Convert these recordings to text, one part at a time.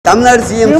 Tamil Nadu CM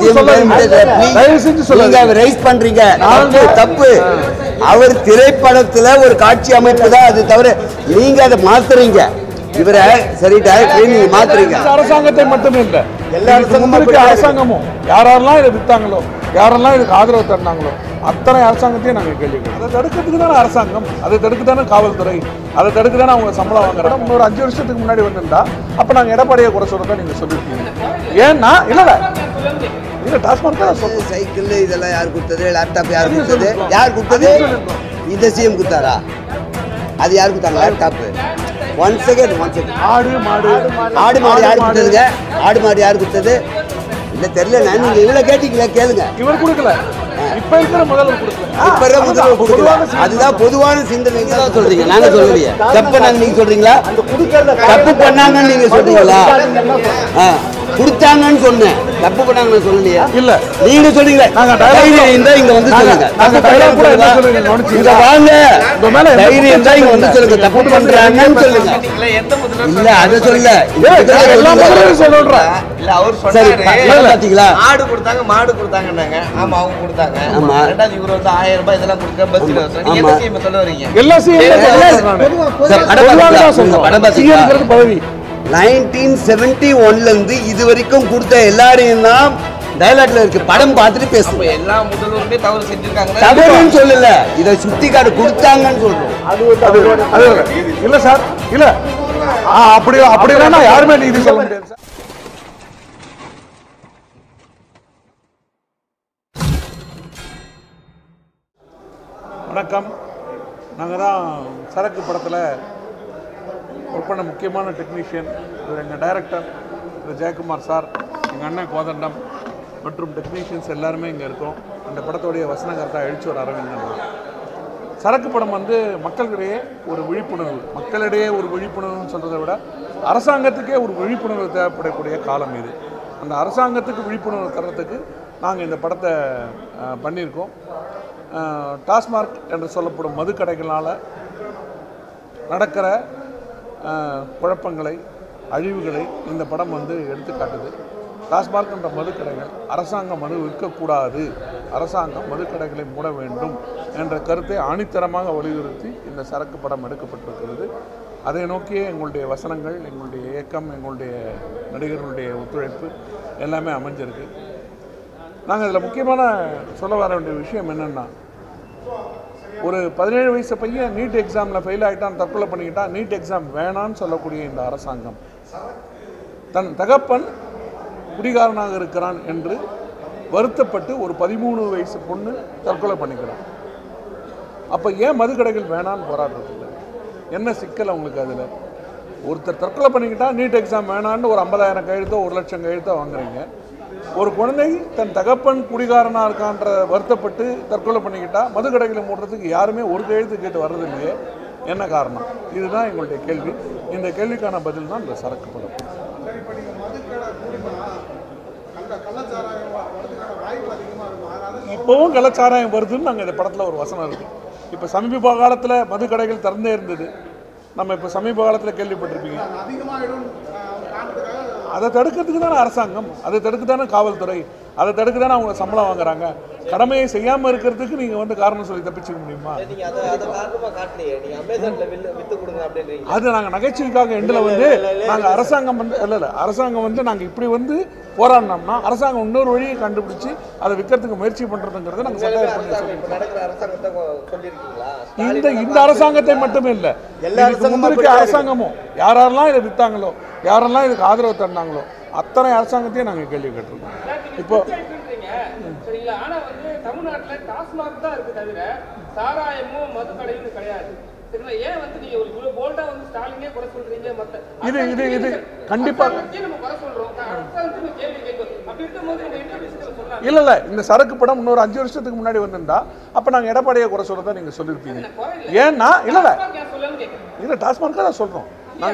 rice பண்றீங்க தப்பு. அவர் திரைப்படத்துல ஒரு காட்சி அமைப்பு தான், அது தவிர நீங்க அதை மாத்துறீங்க. இவரை சரி டைரக்டர் நீங்க மாத்துறீங்க. அரசாங்கத்தை மட்டுமே இல்ல, எல்லா அரசாங்கமும் யாரெல்லாம் இதை வித்தாங்களோ, யாரெல்லாம் இதுக்கு ஆதரவு தந்தாங்களோ அத்தனை அரசாங்கத்தையும் நாங்கள் கேள்வி கேட்கிறோம். அதை தடுக்கிறதுக்கு தானே அரசாங்கம், அதை தடுக்க தானே காவல்துறை, அதை தடுக்க தானே அவங்க சம்பளம் வாங்குறாங்க. இன்னொரு 5 வருஷத்துக்கு முன்னாடி வந்திருந்தா அப்போ நாங்கள் எடப்பாடியை குறை சொல்றதா நீங்கள் சொல்லியிருக்கீங்க. ஏன்னா இல்லை டாஸ்மாக் தான் சொல்லுங்க. சைக்கிள் இதெல்லாம் யார் கொடுத்தது, லேப்டாப் யார் கொடுத்தது, யார் கொடுத்தது? இந்த சிஎம் கொடுத்தாரா? அது யார் கொடுத்தாங்க லேப்டாப்? ஒன் செகண்ட் ஆடு மாடு யார் கொடுத்ததுங்க? ஆடு மாடு யார் கொடுத்தது? இல்ல தெரியல. நான் நீங்க இவ்வளவு கேட்டீங்களா? கேளுங்க. இவர் கொடுக்கல, இப்ப இருக்கிற முதல்வர் கொடுக்கல. அதுதான் பொதுவான சிந்தனை தான் சொல்றீங்க, நாங்க சொல்லலையே. தப்பு நாங்க நீங்க சொல்றீங்களா? தப்பு பண்ணாங்கன்னு நீங்க சொல்றீங்களா? கொடுத்தாங்கன்னு சொன்னேன், தப்பு பண்ணாங்கன்னு சொல்லலையா? இல்ல நீங்க சொல்றீங்களா? இங்க வந்து சொல்லுங்க. இங்க வாங்க, தைரியம் தான் இங்க வந்து சொல்லுங்க. தப்பு பண்றாங்கன்னு சொல்லுங்க. இல்ல அதை சொல்ல பாத்தீங்களா? ஆடு கொடுத்தாங்க, மாடு கொடுத்தாங்கன்னாங்க. ஆமா அவங்க கொடுத்தாங்க. ஆமா ரெண்டாவது இவரு வந்து 1000 ரூபாய் இதெல்லாம் கொடுக்க பஸ் நீங்க என்ன சொல்ல வரீங்க? எல்லா பதவி 1971ல இருந்து இது வரைக்கும் கொடுத்த எல்லாரையும் தான் டயலாக்ல இருக்கு. படம் பார்த்துட்டு பேசுவோம். எல்லா முதல்வருமே தவறு செஞ்சிருக்காங்க. தவறுன்னு சொல்லல, இதை சுத்தி காட்டு கொடுத்தாங்கன்னு சொல்றோம். இல்ல சார், இல்ல அப்படின்னா யாருமே நீதி சொல்ல முடியாது சார். வணக்கம். நாங்கள் தான் சரக்கு படத்தில் ஒர்க் பண்ண முக்கியமான டெக்னீஷியன். எங்கள் டைரக்டர் திரு ஜெயக்குமார் சார், எங்கள் அண்ணன் கோதண்டம் மற்றும் டெக்னீஷியன்ஸ் எல்லாருமே இங்கே இருக்கோம். அந்த படத்துடைய வசனகர்த்தா எழுச்சூர் அரவிந்தன். சரக்கு படம் வந்து மக்களிடையே ஒரு விழிப்புணர்வு, மக்களிடையே ஒரு விழிப்புணர்வுன்னு சொல்கிறத விட அரசாங்கத்துக்கே ஒரு விழிப்புணர்வு தேவைப்படக்கூடிய காலம் இது. அந்த அரசாங்கத்துக்கு விழிப்புணர்வு தர்றதுக்கு நாங்கள் இந்த படத்தை பண்ணியிருக்கோம். டாஸ்மாக் என்று சொல்லப்படும் மதுக்கடைகளால் நடக்கிற குழப்பங்களை, அழிவுகளை இந்த படம் வந்து எடுத்து காட்டுது. டாஸ்மாக் என்ற மதுக்கடைகள், அரசாங்கம் மது விற்கக்கூடாது, அரசாங்கம் மதுக்கடைகளை மூட வேண்டும் என்ற கருத்தை ஆணித்தரமாக வலியுறுத்தி இந்த சரக்கு படம் எடுக்கப்பட்டிருக்கிறது. அதை நோக்கியே எங்களுடைய வசனங்கள், எங்களுடைய இயக்கம், எங்களுடைய நடிகர்களுடைய ஒத்துழைப்பு எல்லாமே அமைஞ்சிருக்கு. நாங்கள் இதில் முக்கியமான சொல்ல வர வேண்டிய விஷயம் என்னென்னா, ஒரு 17 வயசு பையன் நீட் எக்ஸாமில் ஃபெயில் ஆகிட்டான், தற்கொலை பண்ணிக்கிட்டான். நீட் எக்ஸாம் வேணான்னு சொல்லக்கூடிய இந்த அரசாங்கம் தன் தகப்பன் குடிகாரனாக இருக்கிறான் என்று வருத்தப்பட்டு ஒரு 13 வயசு பொண்ணு தற்கொலை பண்ணிக்கிறான். அப்போ ஏன் மதுக்கடைகள் வேணான்னு போராடுறதில்லை? என்ன சிக்கல் அவங்களுக்கு? அதில் ஒருத்தர் தற்கொலை பண்ணிக்கிட்டா நீட் எக்ஸாம் வேணான்னு ஒரு 50,000 கையெழுத்தோ 1,00,000 கையெழுத்தோ வாங்குறீங்க. ஒரு குழந்தை தன் தகப்பன் குடிகாரனாக இருக்கான்ற வருத்தப்பட்டு தற்கொலை பண்ணிக்கிட்டா மதுக்கடைகளை மூடுறதுக்கு யாருமே ஒரு கையெழுத்து கேட்டு வர்றது இல்லையே, என்ன காரணம்? இதுதான் எங்களுடைய கேள்வி. இந்த கேள்விக்கான பதில் தான் இந்த சரக்கு படம். இப்போவும் கள்ளச்சாராயம் வருதுன்னு நாங்கள் இந்த படத்தில் ஒரு வசனம் இருக்குது. இப்போ சமீப காலத்தில் மதுக்கடைகள் திறந்தே இருந்தது, நம்ம இப்போ சமீப காலத்தில் கேள்விப்பட்டிருப்பீங்க. அதை தடுக்கிறதுக்கு தானே அரசாங்கம், அதை தடுக்க தானே காவல்துறை, அதை தடுக்க தானே அவங்க சம்பளம் வாங்குறாங்க. கடமையை செய்யாமல் இருக்கிறதுக்கு நீங்கள் வந்து காரணம் சொல்லி தப்பிச்சுக்க முடியுமா? அது நாங்கள் நகைச்சுவைக்காக எண்டில் வந்து நாங்கள் அரசாங்கம் வந்து அரசாங்கம் வந்து நாங்கள் இப்படி வந்து போராடினோம்னா அரசாங்கம் இன்னொரு வழியை கண்டுபிடிச்சி அதை விற்கிறதுக்கு முயற்சி பண்ணுறதுங்கிறத நாங்கள் சட்டம் பண்ணி சொல்லியிருக்கோம். இந்த அரசாங்கத்தை மட்டுமே இல்லை, முந்திருக்க அரசாங்கமும் யாரெல்லாம் இதை விற்றாங்களோ, யாரெல்லாம் இதுக்கு ஆதரவு தந்தாங்களோ அத்தனை அரசாங்கத்தையும் நாங்கள் கேள்வி கேட்டிருக்கோம். இப்போ தமிழ்நாட்டில் டாஸ்மாக் தான் இருக்கு தவிர சாராயமும் மது கடையும் கிடையாது. ஏன் வந்து நீங்க ஒரு போல்டா வந்து ஸ்டாலினே குறை சொல்றீங்க? இது கண்டிப்பாக நம்ம குறை சொல்றோம், கேள்வி கேட்கும். அப்படி இருக்கும்போது நம்ம என்ன இல்ல இந்த சரக்கு படம் இன்னொரு 5 வருஷத்துக்கு முன்னாடி வந்திருந்தா அப்ப நாங்க எடப்பாடியை குறை சொல்றதா நீங்க சொல்லிருப்பீங்க. ஏன்னா இல்ல டாஸ்மாக் தான் சொல்றோம்.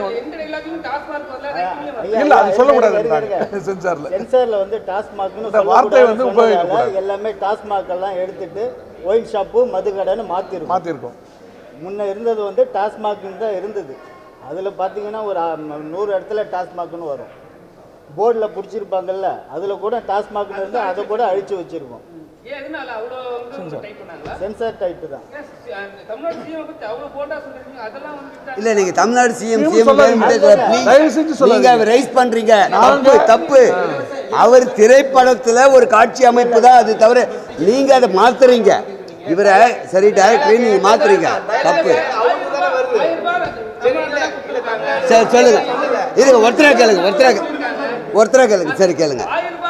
சென்சார்ல வந்து டாஸ்மாக்னு வார்த்தை வந்து உபயோகிக்கக்கூடாது. எல்லாமே டாஸ்மாக் எல்லாம் எடுத்துட்டு ஒயின் ஷாப்பு மதுக்கடைன்னு மாத்திருக்கோம். முன்ன இருந்தது வந்து டாஸ்மாக் தான் இருந்தது. அதில் பார்த்தீங்கன்னா ஒரு 100 இடத்துல டாஸ்மாக்னு வரும். போர்டில் பிடிச்சிருப்பாங்கல்ல, அதில் கூட டாஸ்மாக்ல இருந்து அதை கூட அழிச்சு வச்சிருக்கோம். சென்சார் டைட்டு தான். இல்ல நீங்க தமிழ்நாடு சிஎம் நீங்க ரைஸ் பண்றீங்க, தப்பு. அவர் திரைப்படத்துல ஒரு காட்சி அமைப்பு தான், அது தவிர நீங்க அதை மாத்துறீங்க. இவரை சரி டைரக்டர் நீங்க மாத்துறீங்க, தப்பு. சரி சொல்லுங்க, இருங்க ஒருத்தரா கேளுங்க, ஒருத்தரா கேளுங்க. சரி கேளுங்க.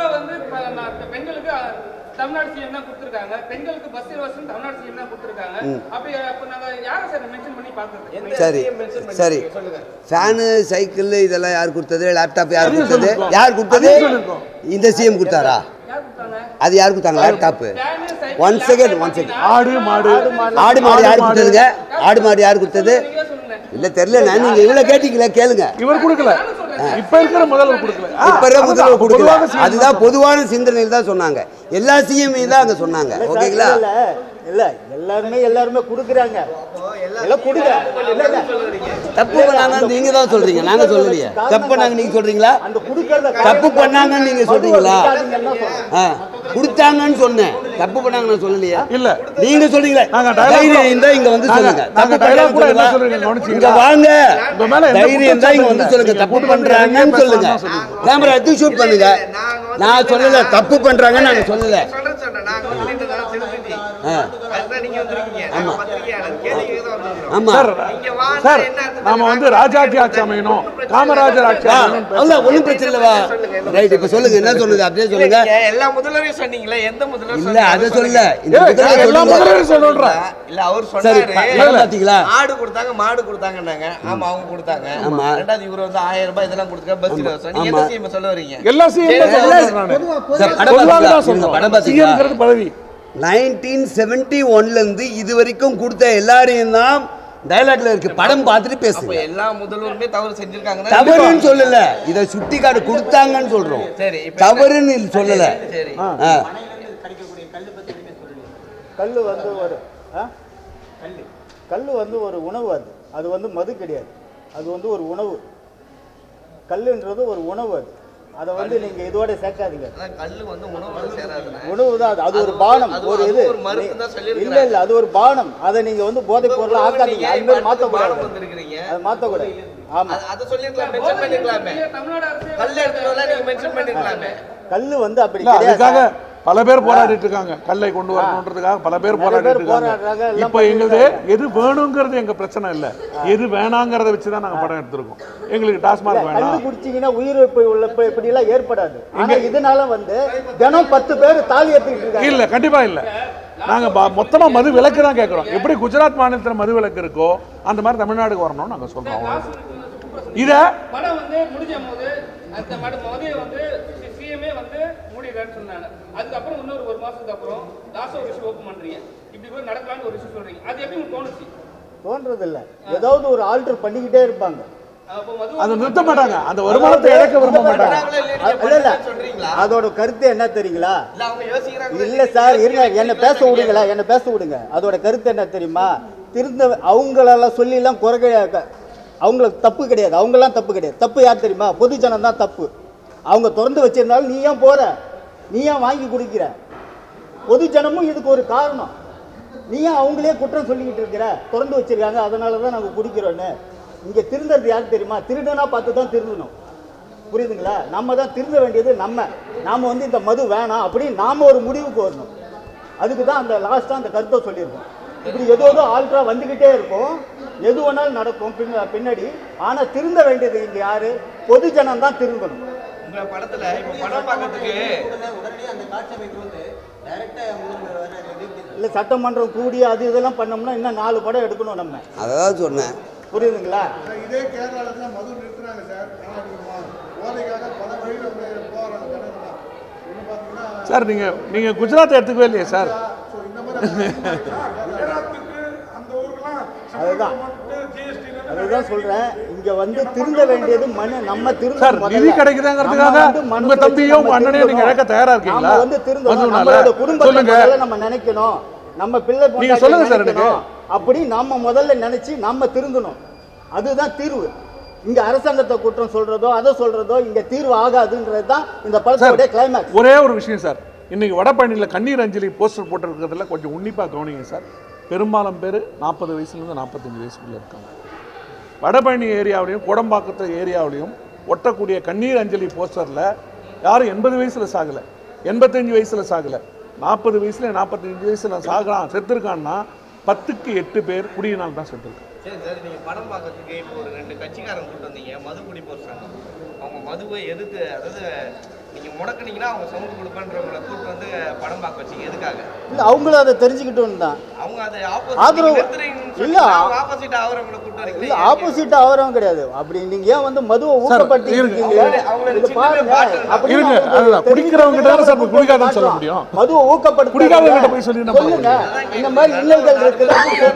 தமிழ்நாடு சிஎம் தான் கொடுத்திருக்காங்க, பெண்களுக்கு பஸ் இலவசம் தமிழ்நாடு சிஎம் தான் கொடுத்திருக்காங்க. அப்படி அப்ப நாங்க யாரை சார் மென்ஷன் பண்ணி பாக்குறது? சரி சரி, ஃபேனு சைக்கிள் இதெல்லாம் யார் கொடுத்தது? லேப்டாப் யார் கொடுத்தது? யார் கொடுத்தது? இந்த சிஎம் கொடுத்தாரா? அது யார் கொடுத்தாங்க லேப்டாப்? One second. ஆடு மாடு யார் கொடுத்ததுங்க? ஆடு மாடு யார் கொடுத்தது? இல்ல தெரியல, நீங்க இவ்வளவு கேட்டீங்களா? கேளுங்க. இவர் கொடுக்கல, இப்ப இருக்கிற முதல்வர் கொடுக்கல, அதுதான் பொதுவான சிந்தனையில் தான் சொன்னாங்க. எல்லா சிஎம் தான் அங்க சொன்னாங்க. ஓகேங்களா? இல்ல எல்லாருமே கொடுக்குறாங்க. தப்பு பண்ணாங்க நீங்க தான் சொல்றீங்க, நாங்க சொல்லலையே. தப்பு பண்ணாங்க நீங்க சொல்றீங்களா? தப்பு பண்ணாங்கன்னு நீங்க சொல்றீங்களா? கொடுத்தாங்கன்னு சொன்னேன், தப்பு பண்ணாங்க நான் சொல்லலையா? இல்ல நீங்க சொல்றீங்களா? தைரியம் தான் இங்க வந்து சொல்லுங்க. இங்க வாங்க, தைரியம் தான் இங்க வந்து சொல்லுங்க. தப்பு பண்றாங்கன்னு சொல்லுங்க, கேமரா எடுத்து ஷூட் பண்ணுங்க. நான் சொல்லல தப்பு பண்றாங்கன்னு நாங்க சொல்லல. நாம வந்து ராஜாஜி ஆட்சி அமையணும், காமராஜர் ஆட்சி அமையணும், ஒன்னும் பிரச்சனை இல்லவா? ரைட், இப்ப சொல்லுங்க, என்ன சொல்லுங்க? அப்படியே சொல்லுங்க. எல்லா முதல்வரையும் சொன்னீங்களா? எந்த முதல்வர்? இல்ல அத சொல்லல, எல்லா முதல்வரையும் சொல்றேன். இல்ல அவர் சொன்னாரு பாத்தீங்களா, ஆடு கொடுத்தாங்க மாடு கொடுத்தாங்கன்னாங்க. ஆமா அவங்க கொடுத்தாங்க. ரெண்டாவது இவர் வந்து 1000 ரூபாய் இதெல்லாம் கொடுத்துக்க பஸ் இலவசம். நீங்க என்ன சிஎம் சொல்ல வரீங்க? எல்லா சிஎம் சொல்றேன். பதவி 1971ல இருந்து இது வரைக்கும் கொடுத்த எல்லாரையும் தான் டயலாக்ல இருக்கு. படம் பார்த்துட்டு பேசுங்க. எல்லா முதல்வருமே தவறு செஞ்சிருக்காங்க. தவறுன்னு சொல்லல, இத சுட்டி காட்டு கொடுத்தாங்கன்னு சொல்றோம். சரி, தவறுன்னு சொல்லல. சரி, கல்லு வந்து ஒரு கல்லு வந்து ஒரு உணவு. அது வந்து மது கிடையாது, அது வந்து ஒரு உணவு. கல்லுன்றது ஒரு உணவு. அதை வந்து நீங்க இதோட சேர்க்காதீங்க. கல்லு வந்து உணவு சேராது, உணவு தான். அது ஒரு பானம், ஒரு இது. இல்ல அது ஒரு பானம். அதை நீங்க வந்து போதைப் பொருள் ஆக்காதீங்க. அது மாதிரி மாத்தக்கூடாது, அது மாத்தக்கூடாது. ஆமா, அதை சொல்லிருக்கலாம், மென்ஷன் பண்ணிருக்கலாமே. கல்ல எடுத்துறவங்க நீங்க மென்ஷன் பண்ணிருக்கலாமே. கல்லு வந்து அப்படி கிடையாது. பல பேர் போராடிட்டு இருக்காங்க, கல்லை கொண்டு வரணுன்றதுக்காக பல பேர் போராடிட்டு இருக்காங்க. இப்ப எங்களுக்கு எது வேணுங்கிறது எங்க பிரச்சனை இல்ல, எது வேணாங்கிறத வச்சுதான் நாங்க படம் எடுத்திருக்கோம். எங்களுக்கு டாஸ்மாக் வேணாம். கல்லு குடிச்சீங்கன்னா உயிரிழப்பு இப்படி எல்லாம் ஏற்படாது. ஆனா இதனால வந்து தினம் 10 பேர் தாலி ஏத்திட்டு இருக்காங்க. இல்ல கண்டிப்பா இல்ல, நாங்க மொத்தமா மது விலக்கு தான் கேட்கிறோம். எப்படி குஜராத் மாநிலத்தில் மது விலக்கு இருக்கோ அந்த மாதிரி தமிழ்நாடுக்கு வரணும்னு நாங்க சொல்றோம். இத படம் வந்து முடிஞ்ச போது அந்த மதுவை வந்து சிஎம்ஏ வந்து மூடிடுறான்னு சொன்னாங்க. அதுக்கப்புறம் இன்னொரு 1 மாசத்துக்கு அப்புறம் லாஸ்ட் ஒரு இஷ்யூ ஓப்பன் பண்றீங்க. இப்படி கூட நடக்கலாம்னு ஒரு இஷ்யூ சொல்றீங்க. அது எப்படி உங்களுக்கு தோணுச்சு? தோன்றது இல்ல, ஏதாவது ஒரு ஆல்டர் பண்ணிக்கிட்டே இருப்பாங்க. அதை நிறுத்த மாட்டாங்க, அந்த வருமானத்தை இழக்க விரும்ப மாட்டாங்க. அதோட கருத்து என்ன தெரியுங்களா? இல்ல சார் இருங்க, என்ன பேச விடுங்களா, என்ன பேச விடுங்க. அதோட கருத்து என்ன தெரியுமா? திருந்த அவங்களெல்லாம் சொல்லி எல்லாம் குறைக்க, அவங்களுக்கு தப்பு கிடையாது, அவங்கெல்லாம் தப்பு கிடையாது. தப்பு யார் தெரியுமா? பொதுஜனம் தான் தப்பு. அவங்க திறந்து வச்சிருந்தாலும் நீ ஏன் போற, நீ ஏன் வாங்கி குடிக்கிற? பொதுஜனமும் இதுக்கு ஒரு காரணம். நீ ஏன் அவங்களே குற்றம் சொல்லிக்கிட்டு இருக்கிற? திறந்து வச்சிருக்காங்க, அதனால தான் நாங்கள் குடிக்கிறோன்னு. இங்கே திருந்தது யார் தெரியுமா? திருடனா பார்த்து தான் திருந்தணும், புரியுதுங்களா? நம்ம தான் திருந்த வேண்டியது. நாம் வந்து இந்த மது வேணாம் அப்படின்னு நாம் ஒரு முடிவுக்கு வரணும். அதுக்கு தான் அந்த லாஸ்ட்டாக அந்த கருத்தை சொல்லியிருக்கோம். இப்படி ஏதோ ஆல்ட்ரா வந்துக்கிட்டே இருக்கும், எது வேணாலும் நடக்கும் பின்னாடி. ஆனால் திருந்த வேண்டியது இங்கே யாரு? பொதுஜனம் தான் திருந்தணும். உங்க படத்துல இப்ப படம் பார்க்கிறதுக்கு இல்லை சட்டமன்றம் கூடி அது இதெல்லாம் பண்ணோம்னா இன்னும் 4 படம் எடுக்கணும் நம்ம. அதான் சொன்னேன், புரியுதுங்களா? இதே கேரளாவில் மது நிறுத்துறாங்க சார். போதைக்காக பல வழியில் போகிறாங்க ஜனங்கள்லாம். சார் நீங்க குஜராத் எடுத்துக்கவே இல்லையா சார்? அதுதான் சொல்றேன், இங்க வந்து திருந்த வேண்டியது நம்ம திருந்த. சார் நிதி கிடைக்குதுங்கிறதுக்காக உங்க தம்பியோ உங்க அண்ணனையோ நீங்க இழக்க தயாரா இருக்கீங்களா? நம்ம வந்து திருந்தணும், நம்மளோட குடும்பத்தை நம்ம நினைக்கணும், நம்ம பிள்ளை நீங்க சொல்லுங்க சார் எனக்கு. அப்படி நம்ம முதல்ல நினைச்சு நம்ம திருந்தணும். அதுதான் தீர்வு. இங்க அரசாங்கத்தை குற்றம் சொல்றதோ அதை சொல்றதோ இங்க தீர்வு ஆகாதுன்றது தான் இந்த படத்தோட கிளைமேக்ஸ். ஒரே ஒரு விஷயம் சார், இன்னைக்கு வடபழனியில் கண்ணீர் அஞ்சலி போஸ்டர் போட்டிருக்கிறதுல கொஞ்சம் உன்னிப்பாக கவனிங்க சார். பெரும்பாலும் பேர் 40 வயசுலேருந்து 45 வயசுக்குள்ளே இருக்காங்க. வடபழனி ஏரியாவிலையும் கோடம்பாக்கத்து ஏரியாவிலையும் ஒட்டக்கூடிய கண்ணீர் அஞ்சலி போஸ்டரில் யாரும் 80 வயசில் சாகலை, 85 வயசில் சாகலை, 40 வயசுல 45 வயசில் சாகிறான் செத்துருக்கான்னா 10க்கு 8 பேர் குடியினால் தான் செத்துருக்காங்க. சரி சார், நீங்கள் படம் பார்க்கறதுக்கு இப்போ ஒரு 2 கட்சிக்காரங்க கூட்டு வந்தீங்க, மது குடி போடுறாங்க. அவங்க மதுவை எதிர்த்து, அதாவது நீங்கள் முடக்குனீங்கன்னா அவங்க சவுண்டு கொடுப்பேன்றவங்களை கூட்டு வந்து படம் பார்க்க வச்சிங்க. எதுக்காக? இல்லை, அவங்களும் அதை தெரிஞ்சுக்கிட்டோன்னு தான். அவங்க அதை ஆதரவு இல்லை, ஆப்போசிட் ஆகிறவங்களை கூட்டு வரீங்க. இல்லை, ஆப்போசிட் ஆகிறவங்க கிடையாது. அப்படி நீங்கள் ஏன் வந்து மதுவை ஊக்கப்படுத்தி சொல்ல முடியும்? மதுவை ஊக்கப்படுத்தி சொல்லுங்க, இந்த மாதிரி இல்லங்கள் இருக்குது.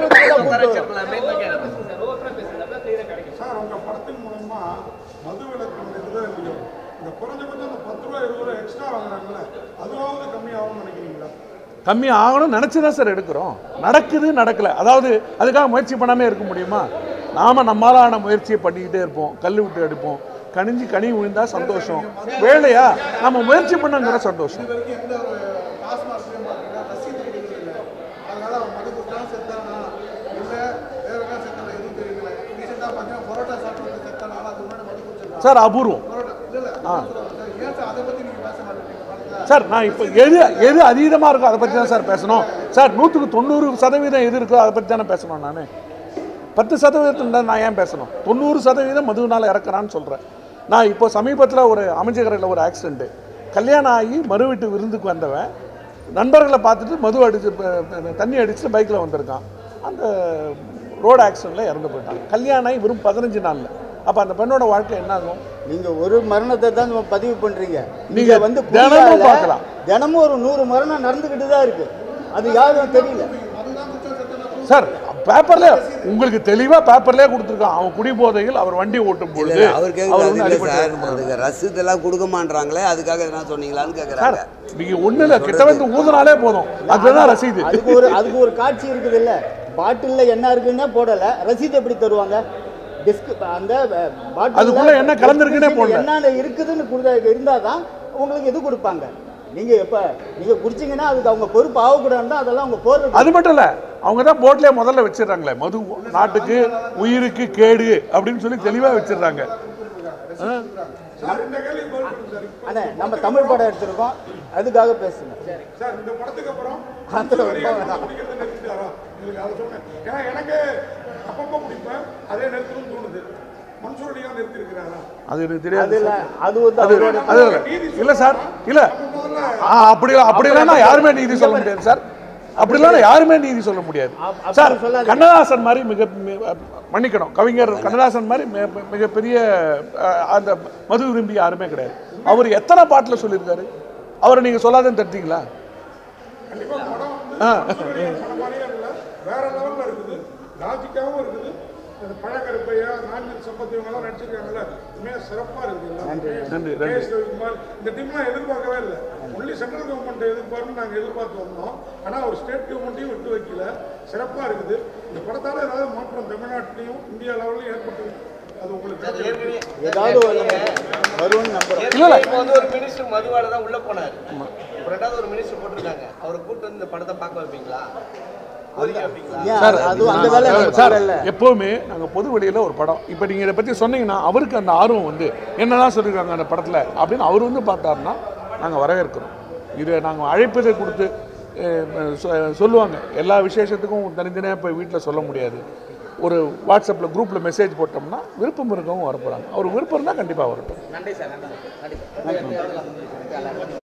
சார், உங்க படத்தின் மூலமா மது விலக்கு இந்த குறைஞ்சபட்சம் அந்த 10 ரூபா 20 ரூபா எக்ஸ்ட்ரா வாங்குறாங்கல்ல, அதுவாவது கம்மியாகும்னு நினைக்கிறீங்களா? கம்மி ஆகணும்னு நினச்சி தான் சார் எடுக்கிறோம். நடக்குது நடக்கலை, அதாவது அதுக்காக முயற்சி பண்ணாமே இருக்க முடியுமா? நாம் நம்மளான முயற்சியை பண்ணிக்கிட்டே இருப்போம், கல் விட்டு எடுப்போம், கனி விழுந்தா சந்தோஷம். வேலையா நம்ம முயற்சி பண்ணங்கிற சந்தோஷம். இது வரைக்கும் எந்த ஒரு டாஸ்மார்க்லையும் பார்த்தீங்கன்னா ரசீது கொடுக்குறது, அதனால அவன் மது கொடுத்தா செத்தானா இல்லை வேற என்ன செத்தானா எதுவும் தெரியல. ரீசெண்டாக பார்த்தீங்கன்னா பரோட்டா சாப்பிட்டு செத்தானா, அது முன்னாடி மது குடிச்சிருக்கான். சார் அபூர்வம். பரோட்டா இல்லை ஏன் சார் அதை பற்றி நீங்கள் பேச மாட்டேங்க? சார் நான் இப்போ எது அதீதமாக இருக்கோ அதை பற்றி தான் சார் பேசணும். சார் 100க்கு 90% எது இருக்கோ அதை பற்றி தானே பேசணும். நான் 10% நான் ஏன் பேசணும்? 90% மதுவினால் இறக்குறான்னு சொல்கிறேன். நான் இப்போ சமீபத்தில் ஒரு அமைச்சகரையில் ஒரு ஆக்சிடென்ட்டு, கல்யாணம் ஆகி மறு வீட்டு விருந்துக்கு வந்தவன் நண்பர்களை பார்த்துட்டு மது அடித்து தண்ணி அடிச்சுட்டு பைக்கில் வந்திருக்கான். அந்த ரோடு ஆக்சிடெண்ட்டில் இறந்து போயிட்டான். கல்யாணம் ஆகி வெறும் 15 நாளில். அப்போ அந்த பெண்ணோட வாழ்க்கை என்ன ஆகும்? நீங்கள் ஒரு மரணத்தை தான் பதிவு பண்ணுறீங்க. நீங்கள் வந்து தினமும் பார்க்கலாம். தினமும் ஒரு 100 மரணம் நடந்துக்கிட்டு தான் இருக்கு. அது யாரும் தெரியல சார். பேப்பர்ல உங்களுக்கு தெளிவா பேப்பர்லயே கொடுத்துருக்கான். அவன் குடிபோதையில் அவர் வண்டி ஓட்டும் பொழுது அவருக்கு ரசீதெல்லாம் கொடுக்க மாட்டாங்களே, அதுக்காக என்ன சொன்னீங்களான்னு கேட்குறாங்க. நீங்க ஒண்ணு இல்ல, கிட்ட வந்து ஊதுனாலே போதும், அதுதான் ரசீது. அதுக்கு ஒரு காட்சி இருக்குது இல்ல, பாட்டில்ல என்ன இருக்குன்னே போடல, ரசீது எப்படி தருவாங்க? அந்த அதுக்குள்ள என்ன கலந்துருக்குன்னே போடல, என்ன இருக்குதுன்னு இருந்தாதான் உங்களுக்கு எது கொடுப்பாங்க. நீங்க நீங்க குடிச்சீங்கன்னா அதுக்கு அவங்க பொறுப்பு ஆகக்கூடாது, அதெல்லாம் அவங்க போடுறது. அது மட்டும் இல்ல, அவங்க தான் போர்ட்லயே முதல்ல வச்சிடறாங்களே, மது நாட்டுக்கு உயிருக்கு கேடு அப்படின்னு சொல்லி தெளிவா வச்சிடறாங்க. அண்ணே, நம்ம தமிழ் படம் எடுத்திருக்கோம், அதுக்காக பேசுங்க சார். இந்த படத்துக்கு அப்புறம் எனக்கு அப்பப்போ குடிப்பேன், அதே நிறுத்தணும்னு தோணுது. மன்சூரடியாக நிறுத்திருக்கிறாரா? அது எனக்கு தெரியாது. இல்ல சார், இல்ல அப்படிலாம் யாருமே நீதி சொல்ல முடியாது சார். அப்படிலாம் யாருமே நீதி சொல்ல முடியாது சார். கண்ணதாசன் மாதிரி மன்னிக்கணும், கவிஞர் கண்ணதாசன் மாதிரி மிகப்பெரிய அந்த மது விரும்பி யாருமே கிடையாது. அவர் எத்தனை பாட்டில் சொல்லியிருக்காரு? அவரை நீங்க சொல்லாதன்னு தடுத்தீங்களா? வேற லெவல்ல இருக்குது, லாஜிக்காவும் இருக்குது. பழக்கருப்பையா நான்கு சம்பத்தி இவங்கெல்லாம் நடிச்சிருக்காங்கல்ல, உண்மையாக சிறப்பாக இருக்குது. இந்த டீம்லாம் எதிர்பார்க்கவே இல்லை. ஒன்லி சென்ட்ரல் கவர்மெண்ட் எதிர்பார்ப்பு நாங்கள் எதிர்பார்த்து வந்தோம். ஆனால் ஒரு ஸ்டேட் கவர்மெண்ட்டையும் விட்டு வைக்கல, சிறப்பாக இருக்குது. இந்த படத்தால் ஏதாவது மாற்றம் தமிழ்நாட்டிலையும் இந்தியா லெவல்லையும் ஏற்பட்டு அது உங்களுக்கு ஏதாவது ஒரு மினிஸ்டர் மதுவால தான் உள்ள போனார். ரெண்டாவது ஒரு மினிஸ்டர் போட்டிருக்காங்க, அவரை கூட்டு வந்து இந்த படத்தை பார்க்க வைப்பீங்களா? எப்பவுமே நாங்க பொது வெளியில ஒரு படம், இப்ப நீங்க இதை பத்தி சொன்னீங்கன்னா அவருக்கு அந்த ஆர்வம் வந்து என்னெல்லாம் சொல்லிருக்காங்க அந்த படத்துல அப்படின்னு அவர் வந்து பார்த்தாருன்னா நாங்க வரவேற்கிறோம். இதை நாங்க அழைப்பதை கொடுத்து சொல்லுவாங்க. எல்லா விசேஷத்துக்கும் தனித்தனியாக இப்போ வீட்டில் சொல்ல முடியாது. ஒரு வாட்ஸ்அப்பில் குரூப்பில் மெசேஜ் போட்டோம்னா விருப்பம் இருக்கவும் வரப்போகிறாங்க. அவர் விருப்பம் இருந்தால் கண்டிப்பாக வரட்டும். நன்றி சார்.